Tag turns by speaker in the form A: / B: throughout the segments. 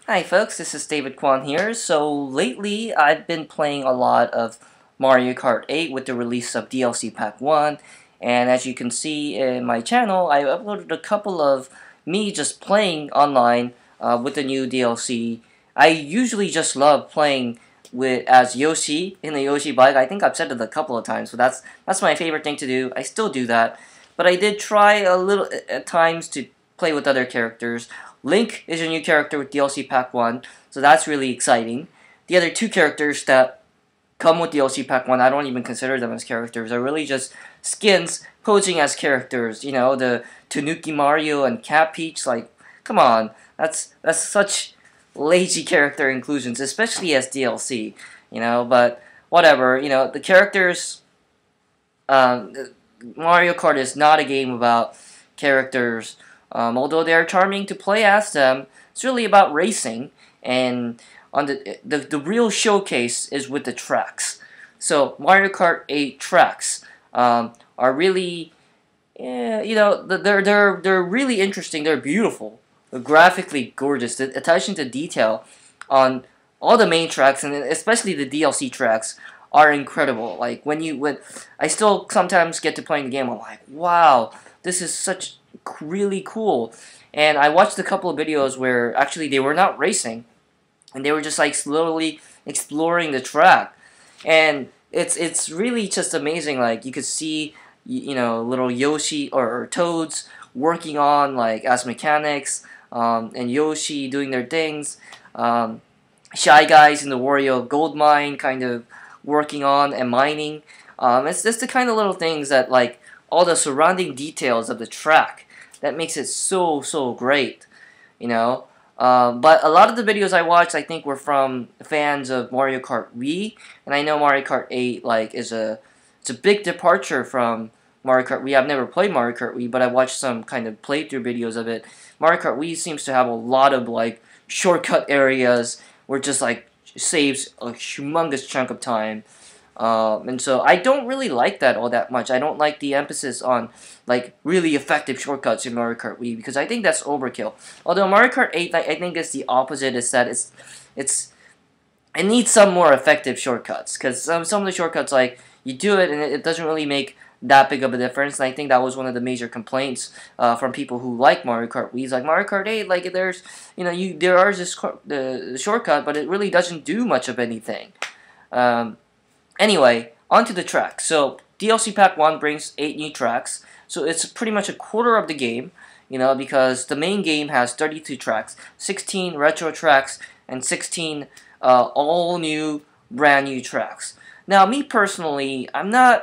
A: Hi folks, this is David Kwan here. So lately I've been playing a lot of Mario Kart 8 with the release of DLC Pack 1, and as you can see in my channel, I uploaded a couple of me just playing online with the new DLC. I usually just love playing with as Yoshi in the Yoshi bike. I think I've said it a couple of times, but that's my favorite thing to do. I still do that, but I did try a little at times to play with other characters. Link is a new character with DLC Pack 1, so that's really exciting. The other two characters that come with DLC Pack 1, I don't even consider them as characters. They're really just skins posing as characters. You know, the Tanuki Mario and Cat Peach, like, come on. That's such lazy character inclusions, especially as DLC, you know, but whatever, you know, the characters, um, Mario Kart is not a game about characters. Although they are charming to play as them, it's really about racing, and on the real showcase is with the tracks. So Mario Kart 8 tracks are really, you know, they're really interesting. They're beautiful, they're graphically gorgeous. The attention to detail on all the main tracks and especially the DLC tracks are incredible. Like when I still sometimes get to playing the game, I'm like, wow, this is such really cool. And I watched a couple of videos where actually they were not racing, and they were just like slowly exploring the track, and it's really just amazing. Like you could see, you know, little Yoshi or Toads working on like as mechanics, and Yoshi doing their things. Shy Guys in the Wario Gold Mine kind of working on and mining. It's just the kind of little things that like all the surrounding details of the track that makes it so great, you know. But a lot of the videos I watched, I think, were from fans of Mario Kart Wii, and I know Mario Kart 8 like it's a big departure from Mario Kart Wii. I've never played Mario Kart Wii, but I watched some kind of playthrough videos of it. Mario Kart Wii seems to have a lot of like shortcut areas where it just like saves a humongous chunk of time. And so I don't really like that all that much. I don't like the emphasis on like really effective shortcuts in Mario Kart Wii because I think that's overkill. Although Mario Kart 8, I think it's the opposite. Is that it needs some more effective shortcuts because some of the shortcuts like you do it and it doesn't really make that big of a difference. And I think that was one of the major complaints from people who like Mario Kart Wii. It's like Mario Kart 8, like there's there are this the shortcut, but it really doesn't do much of anything. Anyway, onto the tracks. So DLC Pack 1 brings 8 new tracks. So it's pretty much a quarter of the game, you know, because the main game has 32 tracks, 16 retro tracks, and 16 all new, brand new tracks. Now, me personally, I'm not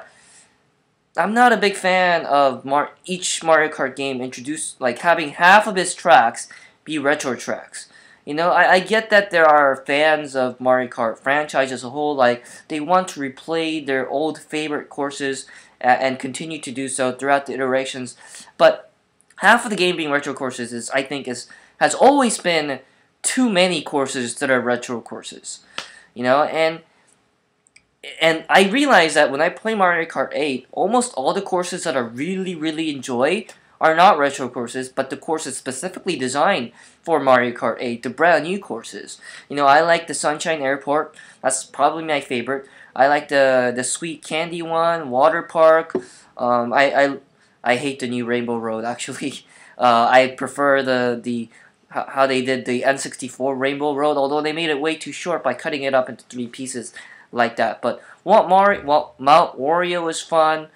A: a big fan of each Mario Kart game introduce like having half of its tracks be retro tracks. You know, I get that there are fans of Mario Kart franchise as a whole, like, they want to replay their old favorite courses and continue to do so throughout the iterations, but half of the game being retro courses I think has always been too many courses that are retro courses. You know, and I realize that when I play Mario Kart 8, almost all the courses that I really enjoy are not retro courses, but the courses specifically designed for Mario Kart 8, the brand new courses. You know, I like the Sunshine Airport. That's probably my favorite. I like the Sweet Candy one, Water Park. I hate the new Rainbow Road actually. I prefer the how they did the N64 Rainbow Road, although they made it way too short by cutting it up into 3 pieces like that. But Mount Wario is fun.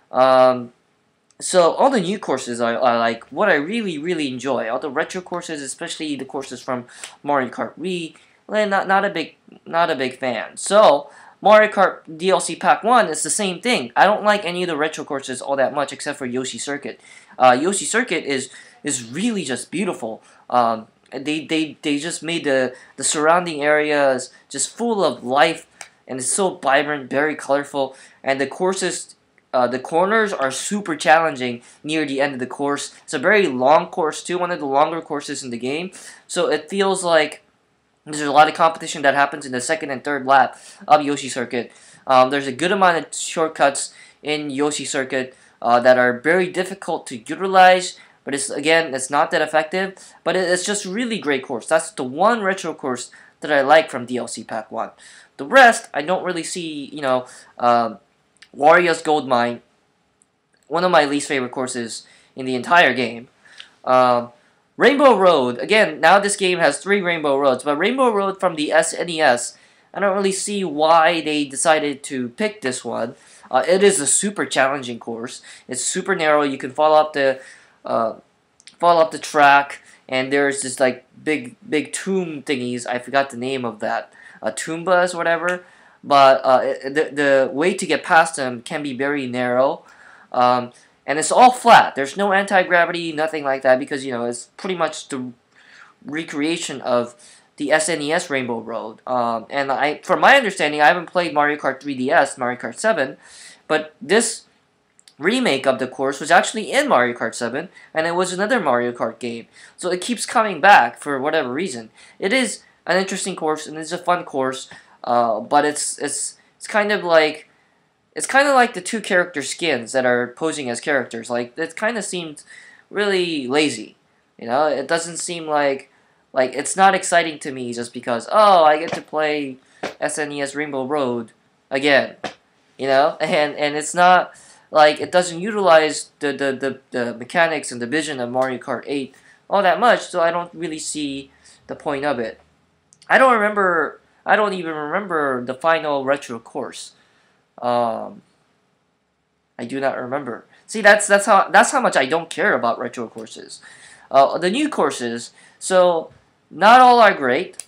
A: So all the new courses are like what I really enjoy. All the retro courses, especially the courses from Mario Kart Wii, well, not a big fan. So Mario Kart DLC Pack 1 is the same thing. I don't like any of the retro courses all that much except for Yoshi Circuit. Yoshi Circuit is really just beautiful. They just made the surrounding areas just full of life, and it's so vibrant, very colorful, and the courses. The corners are super challenging near the end of the course. It's a very long course too, one of the longer courses in the game. So it feels like there's a lot of competition that happens in the second and third lap of Yoshi Circuit. There's a good amount of shortcuts in Yoshi Circuit that are very difficult to utilize, but it's not that effective. But it's just really great course. That's the one retro course that I like from DLC Pack 1. The rest, I don't really see, Warrior's Gold Mine, one of my least favorite courses in the entire game. Rainbow Road, again, now this game has 3 Rainbow Roads, but Rainbow Road from the SNES, I don't really see why they decided to pick this one. It is a super challenging course. It's super narrow. You can fall up the track, and there's this like big tomb thingies. I forgot the name of that, Toombas or whatever. But the way to get past them can be very narrow, and it's all flat. There's no anti-gravity, nothing like that, because it's pretty much the recreation of the SNES Rainbow Road. And from my understanding, I haven't played Mario Kart 3DS, Mario Kart 7, but this remake of the course was actually in Mario Kart 7, and it was another Mario Kart game. So it keeps coming back for whatever reason. It is an interesting course, and it's a fun course, but it's kind of like the 2 character skins that are posing as characters. Like, it kind of seemed really lazy. It doesn't seem like it's not exciting to me just because, oh, I get to play SNES Rainbow Road again, and it's not like it doesn't utilize the mechanics and the vision of Mario Kart 8 all that much, so I don't really see the point of it. I don't even remember the final retro course. I do not remember. See, that's how much I don't care about retro courses. The new courses, so not all are great.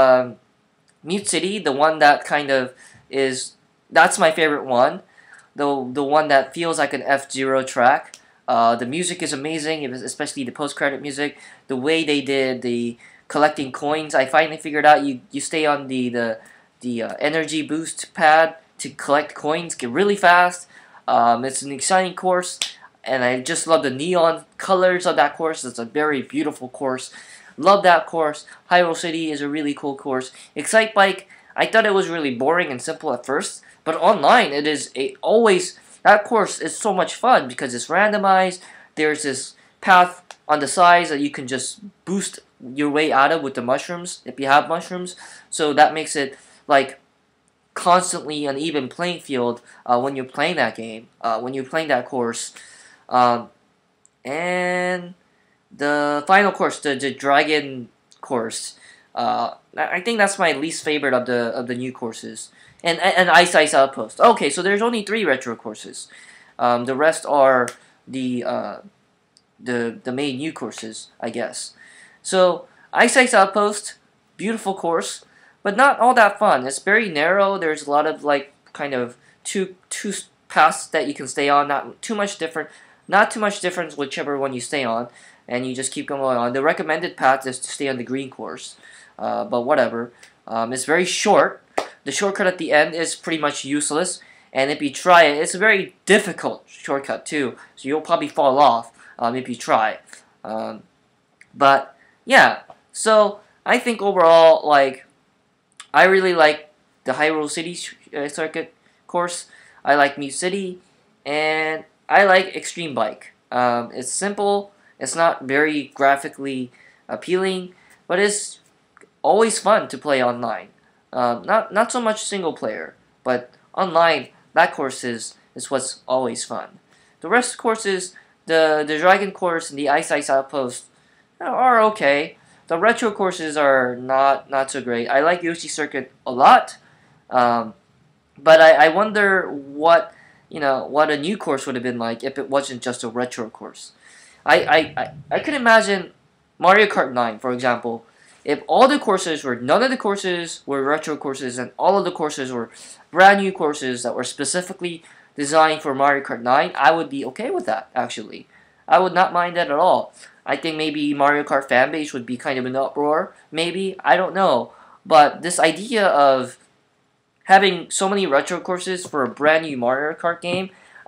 A: Mute City, the one that kind of that's my favorite one. The one that feels like an F-Zero track. The music is amazing, especially the post-credit music. The way they did the collecting coins, I finally figured out you stay on the energy boost pad to collect coins, get really fast. It's an exciting course, and I just love the neon colors of that course. It's a very beautiful course. Love that course. Hyrule City is a really cool course. Excite Bike, I thought it was really boring and simple at first, but online it is that course is so much fun because it's randomized. There's this path on the sides that you can just boost your way out of with the mushrooms if you have mushrooms. So that makes it like constantly an even playing field when you're playing that game, when you're playing that course. And the final course, the dragon course, I think that's my least favorite of the new courses. And Ice Outpost. Okay, so there's only 3 retro courses. The rest are the main new courses, I guess. So Ice Outpost, beautiful course, but not all that fun. It's very narrow. There's a lot of like kind of two paths that you can stay on. Not too much difference whichever one you stay on, and you just keep going on. The recommended path is to stay on the green course, but whatever. It's very short. The shortcut at the end is pretty much useless, and if you try it, it's a very difficult shortcut too, so you'll probably fall off if you try. But yeah, so I think overall, like, I really like the Hyrule City circuit course. I like Mute City, and I like Extreme Bike. It's simple. It's not very graphically appealing, but it's always fun to play online. Not so much single player, but online, that course is what's always fun. The rest of the courses, the Dragon course and the Ice Outpost are okay. The retro courses are not so great. I like Yoshi Circuit a lot, but I wonder what a new course would have been like if it wasn't just a retro course. I could imagine Mario Kart 9, for example. If none of the courses were retro courses, and all of the courses were brand new courses that were specifically designed for Mario Kart 9, I would be okay with that, actually. I would not mind that at all. I think maybe Mario Kart fanbase would be kind of an uproar, maybe, I don't know. But this idea of having so many retro courses for a brand new Mario Kart game,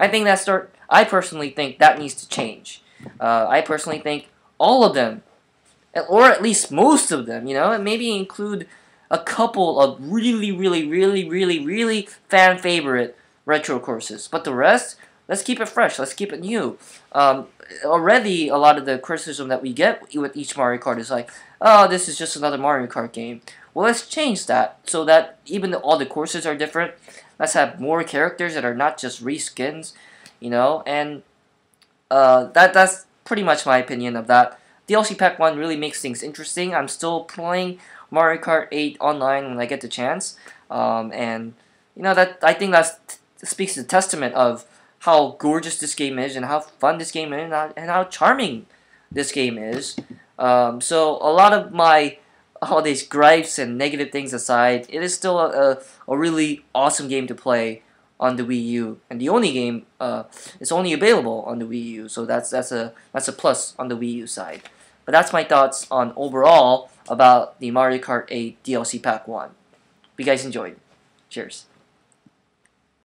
A: I personally think that needs to change. I personally think all of them, or at least most of them, and maybe include a couple of really fan favorite retro courses. But the rest, Let's keep it fresh. Let's keep it new. Already, a lot of the criticism that we get with each Mario Kart is like, oh, this is just another Mario Kart game. Well, let's change that so that even though all the courses are different, let's have more characters that are not just reskins, you know. And that's pretty much my opinion of that. DLC Pack 1 really makes things interesting. I'm still playing Mario Kart 8 online when I get the chance. And, you know, that I think that speaks to the testament of how gorgeous this game is and how fun this game is and how charming this game is. So a lot of my all these gripes and negative things aside, it is still a really awesome game to play on the Wii U, and the only game is only available on the Wii U, so that's a plus on the Wii U side. But that's my thoughts on overall about the Mario Kart 8 DLC Pack 1. Hope you guys enjoyed. Cheers.